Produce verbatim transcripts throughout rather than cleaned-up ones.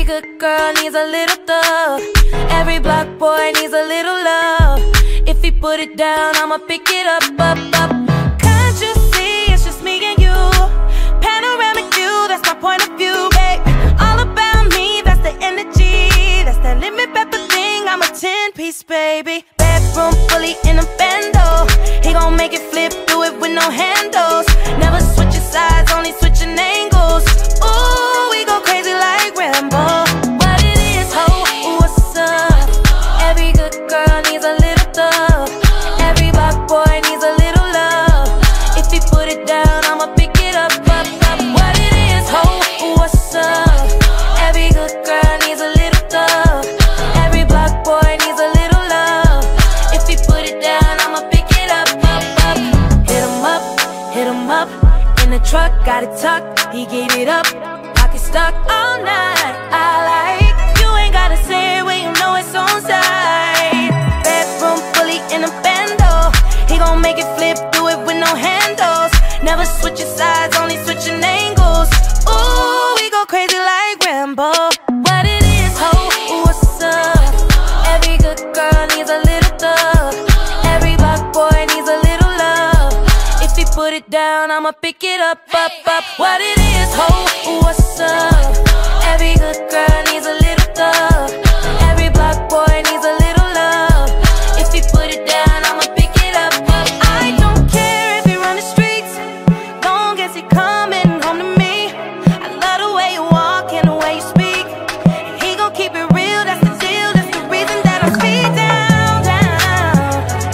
good girl needs a little thug. Every block boy needs a little love. If he put it down, I'ma pick it up, up, up. Can't you see it's just me and you? Panoramic view, that's my point of view, babe. All about me, that's the energy. That's that limit pepper thing, I'm a ten-piece, baby. Bedroom fully in a bando. He gon' make it flip, do it with no handles. Never switching sides, only switching angles. Ooh, we go crazy like Rambo. What it is, ho, what's up? Every good girl needs a little thug. Every block boy needs a little love. If he put it down, I'ma pick it up, up, up. What it is, ho, what's up? Every good girl needs a little thug. Every block boy needs a little love. If he put it down, I'ma pick it up, up, up. Hit him up, hit him up. In the truck, got it tucked, he gave it up. Pocket stuck all night, I like. You ain't gotta say it when you know it's on side. Bedroom fully in a bando. He gon' make it flip, do it with no handles. Never switching sides, only switching angles. Ooh, we go crazy like Rambo. What it is, ho, what's up? Every good girl needs a little thug. Every block boy needs a little love. If he put it down, I'ma pick it up, up, up. What it is, ho, what's up? Every good girl needs a little thug. Every block boy needs a little love. If he put it down, I'ma pick it up, up. I don't care if he run the streets, long as he coming home to me. I love the way you walk and the way you speak. And he gon' keep it real, that's the deal. That's the reason that I'm speed down, down.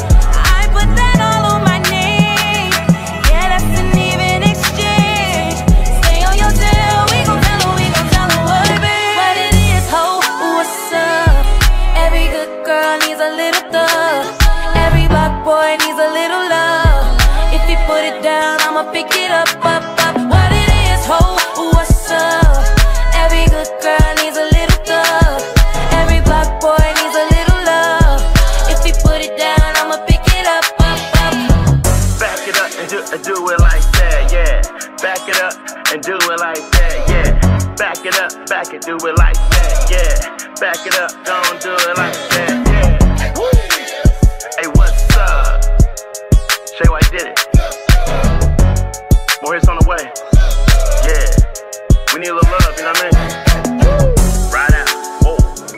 I put that all on my name. Yeah, that's an even exchange. Stay on your tail, we gon' tell her, we gon' tell her what, babe. What it is, ho, what's up? Every good girl needs a little thug. Every block boy needs a little love. If he put it down, I'ma pick it up, up, up. What it is, ho, what's up? Every good girl needs a little thug. Every block boy needs a little love. If he put it down, I'ma pick it up, up, up. Back it up and do, and do it like that, yeah. Back it up and do it like that, yeah. Back it up, back it, do it like that, yeah. Back it up, don't do it like that, yeah. Woo. Hey, what's up? Shay White did it. More hits on the way. Yeah. We need a little love, you know what I mean? Ride out. Whoa.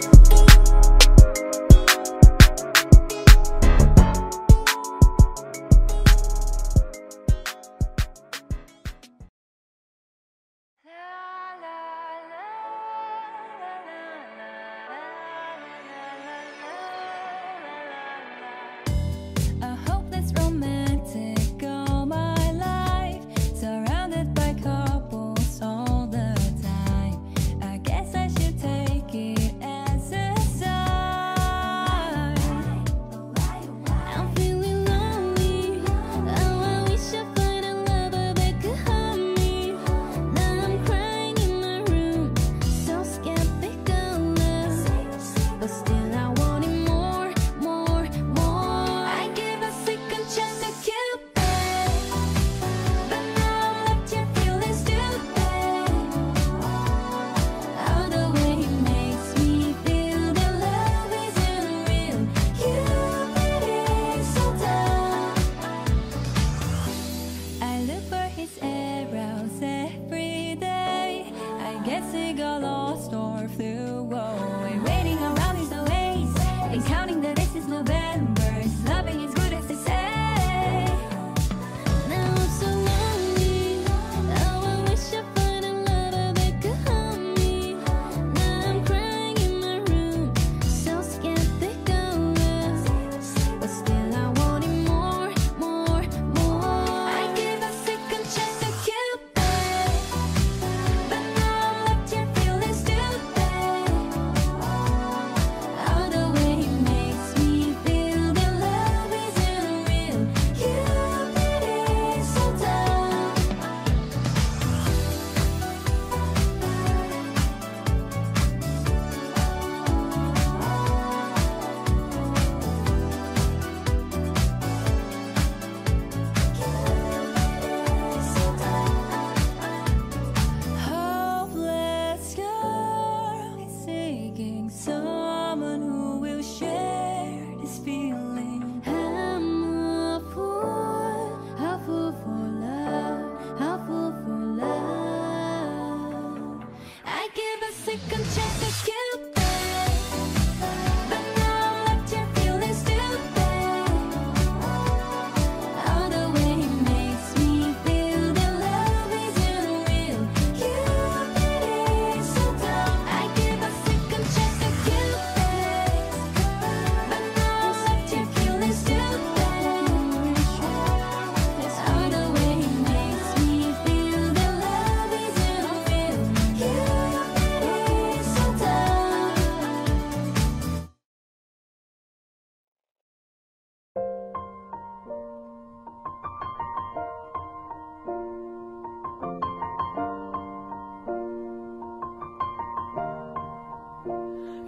I hope that's romantic all my life, surrounded by couples all the time. I guess I should take it as a sign. I'm feeling lonely. Oh, I wish I find a lover that could hug me. Now I'm crying in my room, so skeptical love, but still I want it more, more, more. I give a second chance to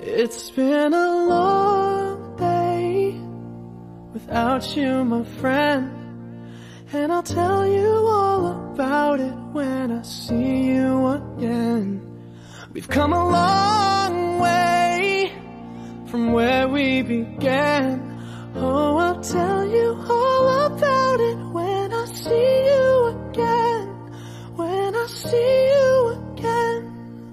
It's been a long day without you, my friend, and I'll tell you all about it when I see you again. We've come a long way from where we began. Oh, I'll tell you all about it when I see you again. When I see you again.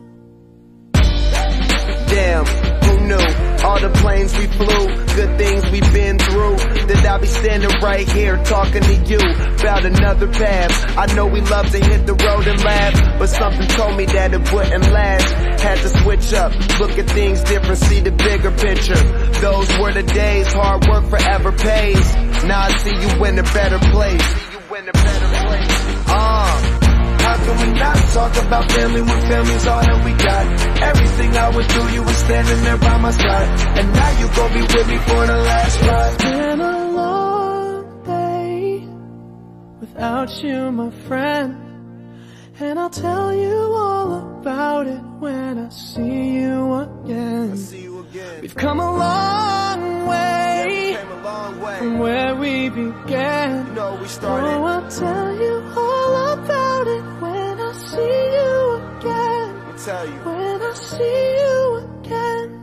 Damn, who knew? All the planes we flew, good things we've been through. That I'll be standing right here talking to you about another path. I know we love to hit the road and laugh, but something told me that it wouldn't last. Had to switch up, look at things different, see the bigger picture. Those were the days, hard work forever pays. Now I see you in a better place. See you in a better place. Uh. How can we not talk about family when family's all that we got? Everything I went through, you were standing there by my side, and now you gon' be with me for the last ride. It's been a long day without you, my friend, and I'll tell you all about it when I see you again. I see you again. We've come a long way, yeah, we came a long way from where we began. You know we started. Oh, I'll tell you all about it when I see you again. Let me tell you. When I see you again.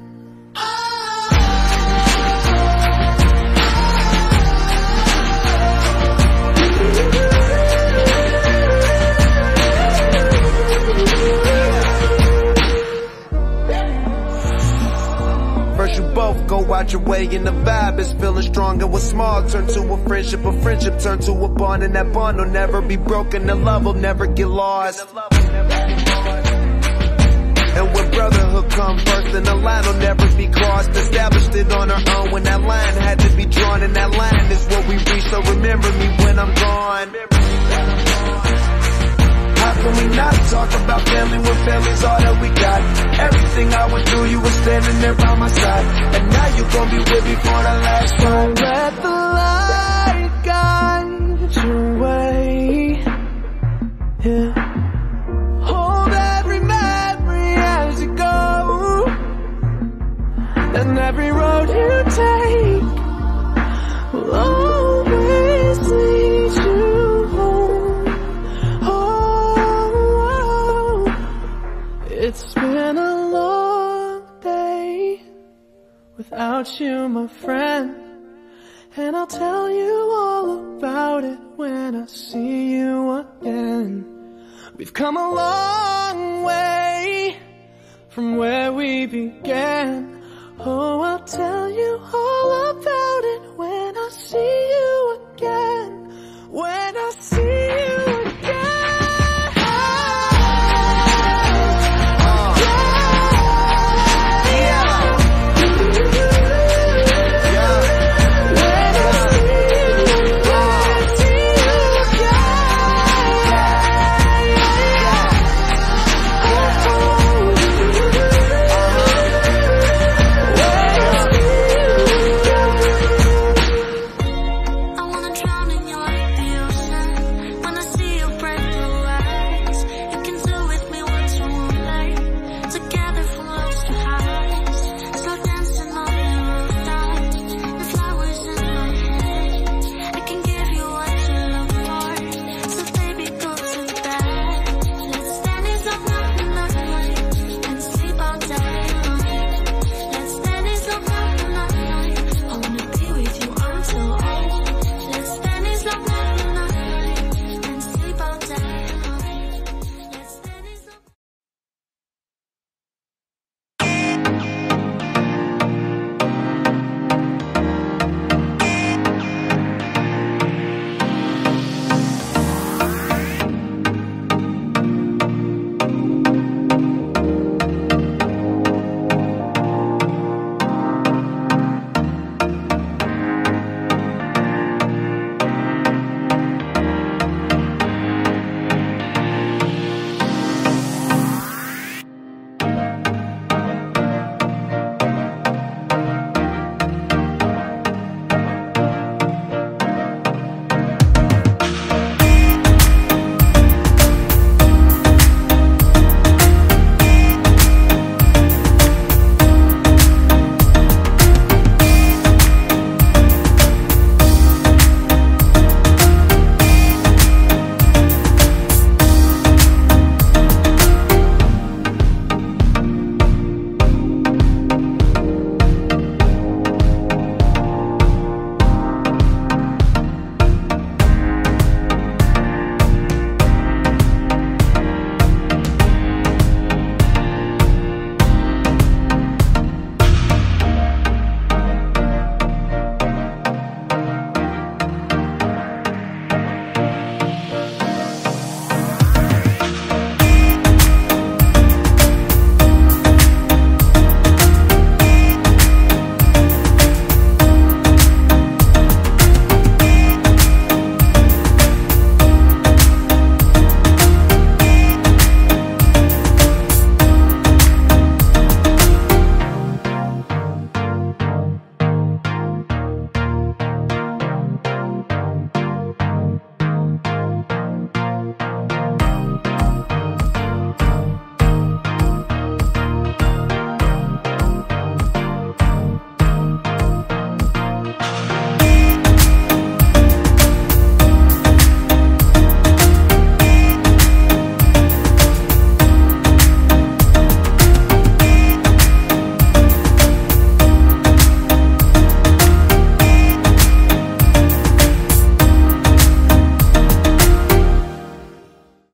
First you both go out your way and the vibe is feeling strong. And what's small turn to a friendship, a friendship turn to a bond, and that bond will never be broken, the love will never get lost. And when brotherhood comes first, then the line will never be crossed. Established it on our own when that line had to be drawn, and that line is what we reach, so remember me when I'm gone. How can we not talk about family when family's all that we got? Everything I went through, you were standing there by my side, and now you gon' be with me for the last ride. Don't let the light guide your way. Yeah. Hold every memory as you go, and every road you take will always lead you home. It's been a long day without you, my friend, and I'll tell you all about it when I see you again. We've come a long way from where we began. Oh, I'll tell